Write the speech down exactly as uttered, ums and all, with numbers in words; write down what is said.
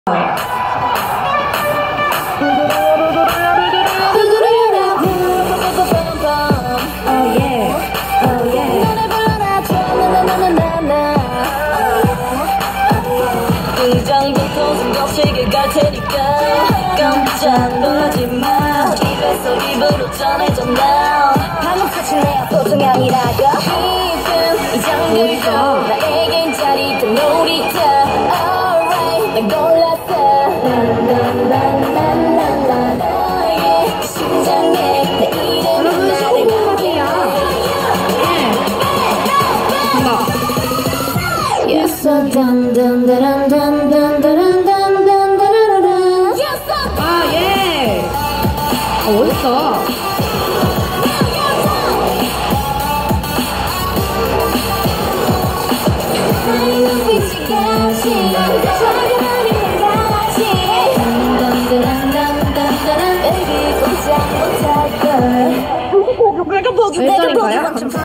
이장부터 숨겨시게 갈 테니까 깜짝 놀라지 마. 입에서 입으로 전해져 now. 방금 사실 내 앞도중이 아니라고. 지금 이 장들도 나에겐 짜릿한 놀이터. Alright 난 골랐어. 나나나나나나 너의 심장에 내 이름은 나를 맡겨. Yes, dun dun dun dun dun dun dun dun dun dun. Yes, 아, 예. 어, 어딨어? 나의 눈빛이 같이 작은 하늘과 같이 dun dun dun dun dun. Baby 꼼짝 못할 걸. 여기까지인가요?